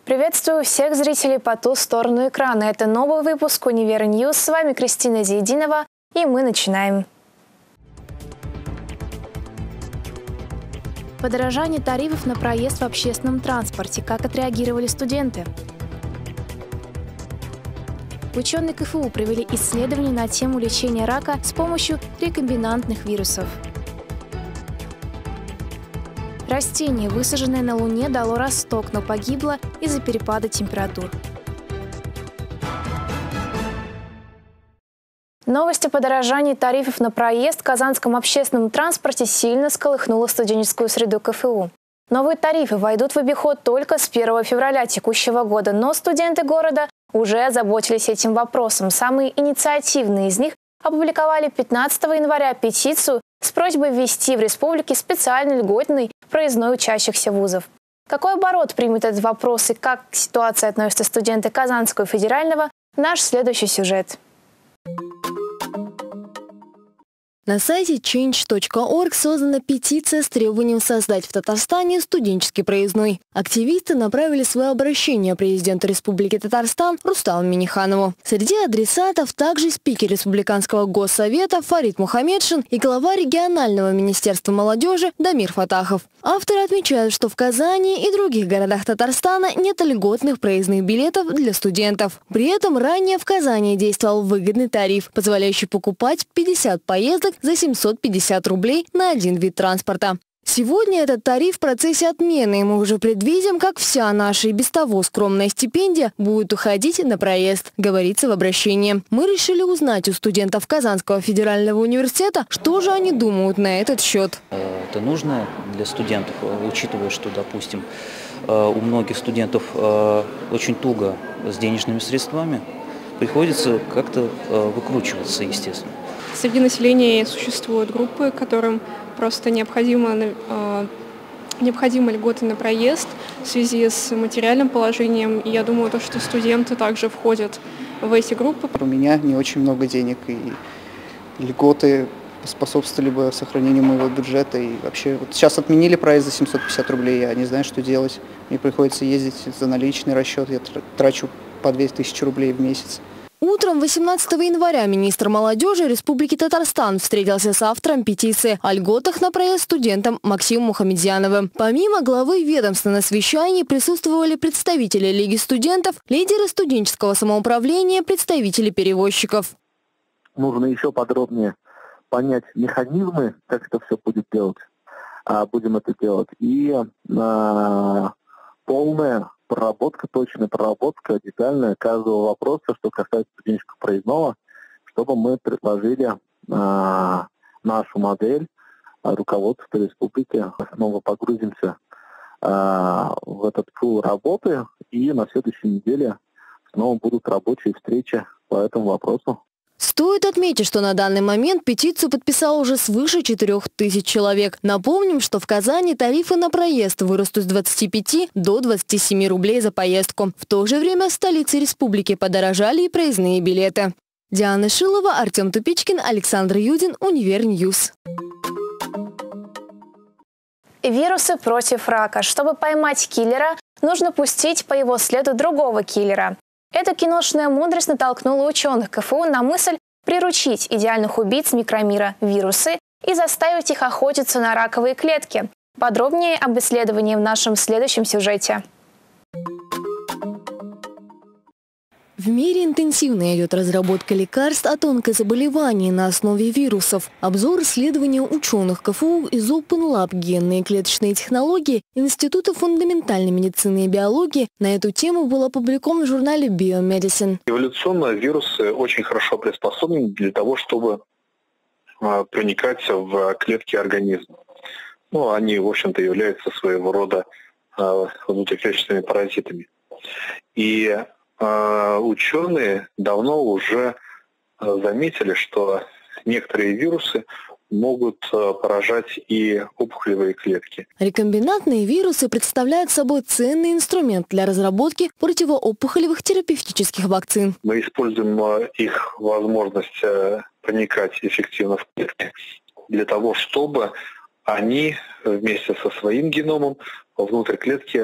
Приветствую всех зрителей по ту сторону экрана. Это новый выпуск «Универ Ньюс». С вами Кристина Зиединова, и мы начинаем. Подорожание тарифов на проезд в общественном транспорте. Как отреагировали студенты? Ученые КФУ провели исследование на тему лечения рака с помощью рекомбинантных вирусов. Растение, высаженное на Луне, дало росток, но погибло из-за перепада температур. Новость о подорожании тарифов на проезд в казанском общественном транспорте сильно всколыхнула студенческую среду КФУ. Новые тарифы войдут в обиход только с 1 февраля текущего года, но студенты города уже озаботились этим вопросом. Самые инициативные из них опубликовали 15 января петицию с просьбой ввести в республике специальный льготный проездной учащихся вузов. Какой оборот примет этот вопрос и как к ситуации относятся студенты Казанского федерального – наш следующий сюжет. На сайте change.org создана петиция с требованием создать в Татарстане студенческий проездной. Активисты направили свое обращение президенту Республики Татарстан Рустаму Минниханову. Среди адресатов также спикер Республиканского госсовета Фарид Мухаммедшин и глава регионального министерства молодежи Дамир Фатахов. Авторы отмечают, что в Казани и других городах Татарстана нет льготных проездных билетов для студентов. При этом ранее в Казани действовал выгодный тариф, позволяющий покупать 50 поездок за 750 рублей на один вид транспорта. Сегодня этот тариф в процессе отмены, и мы уже предвидим, как вся наша и без того скромная стипендия будет уходить на проезд, говорится в обращении. Мы решили узнать у студентов Казанского федерального университета, что же они думают на этот счет. Это нужно для студентов, учитывая, что, допустим, у многих студентов очень туго с денежными средствами, приходится как-то выкручиваться, естественно. Среди населения существуют группы, которым просто необходимы льготы на проезд в связи с материальным положением. И я думаю, что студенты также входят в эти группы. У меня не очень много денег, и льготы способствовали бы сохранению моего бюджета. И вообще, вот сейчас отменили проезд за 750 рублей, я не знаю, что делать. Мне приходится ездить за наличный расчет, я трачу по 2000 рублей в месяц. Утром 18 января министр молодежи Республики Татарстан встретился с автором петиции о льготах на проезд студентам Максимом Мухамедзяновым. Помимо главы ведомства на совещании присутствовали представители Лиги студентов, лидеры студенческого самоуправления, представители перевозчиков. Нужно еще подробнее понять механизмы, как это все будет делать. Будем это делать. И полная проработка, точная проработка, детальная каждого вопроса, что касается студенческого проездного, чтобы мы предложили нашу модель руководства республики. Снова погрузимся в этот пул работы, и на следующей неделе снова будут рабочие встречи по этому вопросу. Стоит отметить, что на данный момент петицию подписало уже свыше 4000 человек. Напомним, что в Казани тарифы на проезд вырастут с 25 до 27 рублей за поездку. В то же время в столице республики подорожали и проездные билеты. Диана Шилова, Артем Тупичкин, Александр Юдин, Универ Ньюс. Вирусы против рака. Чтобы поймать киллера, нужно пустить по его следу другого киллера. Эта киношная мудрость натолкнула ученых КФУ на мысль приручить идеальных убийц микромира – вирусы и заставить их охотиться на раковые клетки. Подробнее об исследовании в нашем следующем сюжете. В мире интенсивно идет разработка лекарств от онкозаболеваний на основе вирусов. Обзор исследования ученых КФУ из Open Lab генные и клеточные технологии Института фундаментальной медицины и биологии на эту тему был опубликован в журнале Biomedicine. Эволюционно вирусы очень хорошо приспособлены для того, чтобы проникать в клетки организма. Они, в общем-то, являются своего рода внутриклеточными паразитами. И ученые давно уже заметили, что некоторые вирусы могут поражать и опухолевые клетки. Рекомбинантные вирусы представляют собой ценный инструмент для разработки противоопухолевых терапевтических вакцин. Мы используем их возможность проникать эффективно в клетки для того, чтобы они вместе со своим геномом внутрь клетки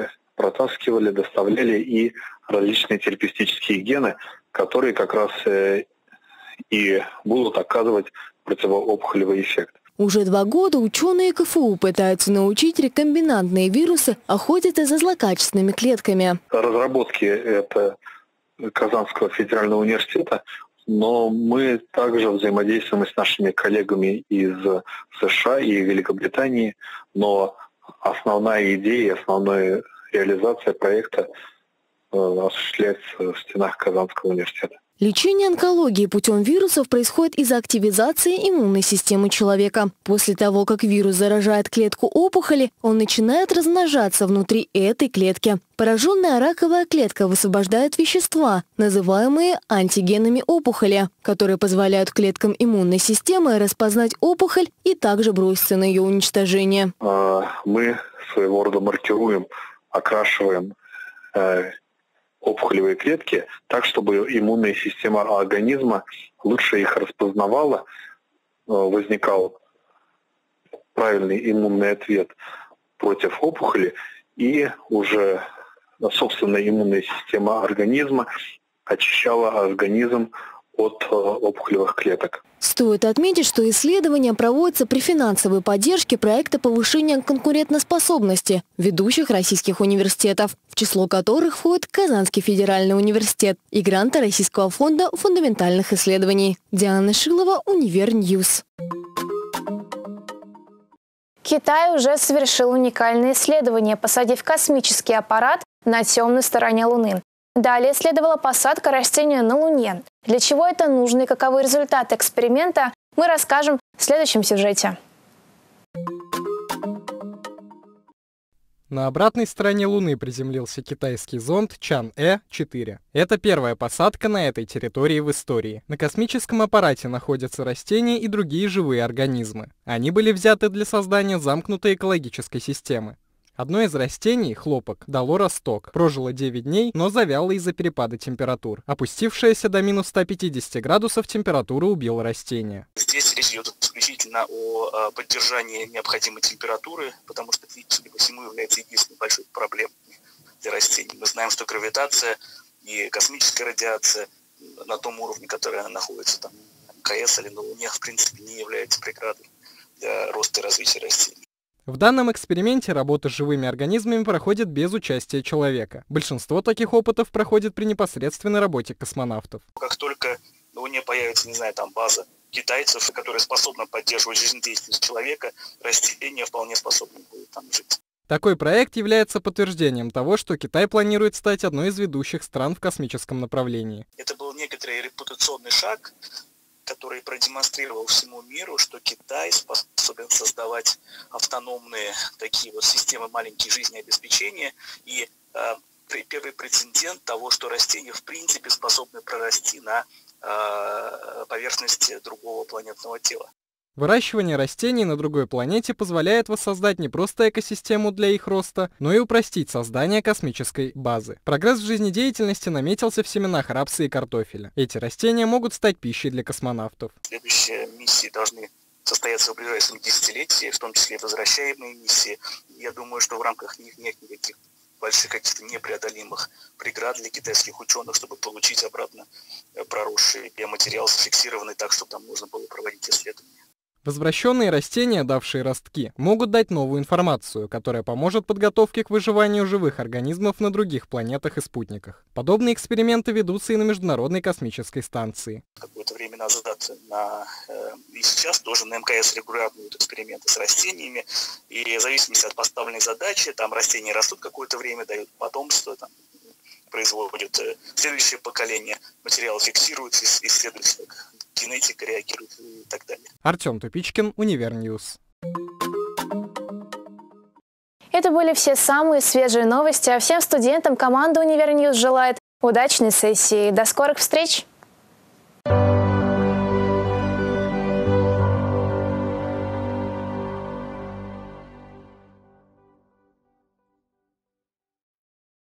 протаскивали, доставляли и различные терапевтические гены, которые как раз и будут оказывать противоопухолевый эффект. Уже 2 года ученые КФУ пытаются научить рекомбинантные вирусы охотиться за злокачественными клетками. Разработки это Казанского федерального университета, но мы также взаимодействуем с нашими коллегами из США и Великобритании, но основная идея, основная реализация проекта осуществляется в стенах Казанского университета. Лечение онкологии путем вирусов происходит из-за активизации иммунной системы человека. После того, как вирус заражает клетку опухоли, он начинает размножаться внутри этой клетки. Пораженная раковая клетка высвобождает вещества, называемые антигенами опухоли, которые позволяют клеткам иммунной системы распознать опухоль и также броситься на ее уничтожение. Мы своего рода маркируем, окрашиваем опухолевые клетки так, чтобы иммунная система организма лучше их распознавала, возникал правильный иммунный ответ против опухоли, и уже собственная иммунная система организма очищала организм от опухолевых клеток. Стоит отметить, что исследования проводятся при финансовой поддержке проекта повышения конкурентоспособности ведущих российских университетов, в число которых входит Казанский федеральный университет и гранты Российского фонда фундаментальных исследований. Диана Шилова, Универньюз. Китай уже совершил уникальное исследование, посадив космический аппарат на темной стороне Луны. Далее следовала посадка растения на Луне. Для чего это нужно и каковы результаты эксперимента, мы расскажем в следующем сюжете. На обратной стороне Луны приземлился китайский зонд Чанъэ-4. Это первая посадка на этой территории в истории. На космическом аппарате находятся растения и другие живые организмы. Они были взяты для создания замкнутой экологической системы. Одно из растений, хлопок, дало росток, прожило 9 дней, но завяло из-за перепада температур. Опустившаяся до минус 150 градусов температура убила растение. Здесь речь идет исключительно о поддержании необходимой температуры, потому что, судя по всему, является единственной большой проблемой для растений. Мы знаем, что гравитация и космическая радиация на том уровне, который она находится там, на МКС или на Луне, в принципе, не является преградой для роста и развития растений. В данном эксперименте работа с живыми организмами проходит без участия человека. Большинство таких опытов проходит при непосредственной работе космонавтов. Как только на Луне появится, база китайцев, которая способна поддерживать жизнедеятельность человека, растения вполне способны будут там жить. Такой проект является подтверждением того, что Китай планирует стать одной из ведущих стран в космическом направлении. Это был некоторый репутационный шаг, который продемонстрировал всему миру, что Китай способен создавать автономные такие вот системы маленьких жизнеобеспечения и первый прецедент того, что растения в принципе способны прорасти на поверхности другого планетного тела. Выращивание растений на другой планете позволяет воссоздать не просто экосистему для их роста, но и упростить создание космической базы. Прогресс в жизнедеятельности наметился в семенах рапса и картофеля. Эти растения могут стать пищей для космонавтов. Следующие миссии должны состояться в ближайшем десятилетии, в том числе возвращаемые миссии. Я думаю, что в рамках них нет никаких больших каких-то непреодолимых преград для китайских ученых, чтобы получить обратно проросший биоматериал, зафиксированный так, чтобы там можно было проводить исследования. Возвращенные растения, давшие ростки, могут дать новую информацию, которая поможет подготовке к выживанию живых организмов на других планетах и спутниках. Подобные эксперименты ведутся и на Международной космической станции. Какое-то время назад и сейчас тоже на МКС регулярно идут эксперименты с растениями, и в зависимости от поставленной задачи, там растения растут какое-то время, дают потомство, там, производят следующее поколение, материал фиксируется, исследуется, как генетика реагирует и так далее. Артем Тупичкин, Универньюз. Это были все самые свежие новости, а всем студентам команда Универньюз желает удачной сессии. До скорых встреч!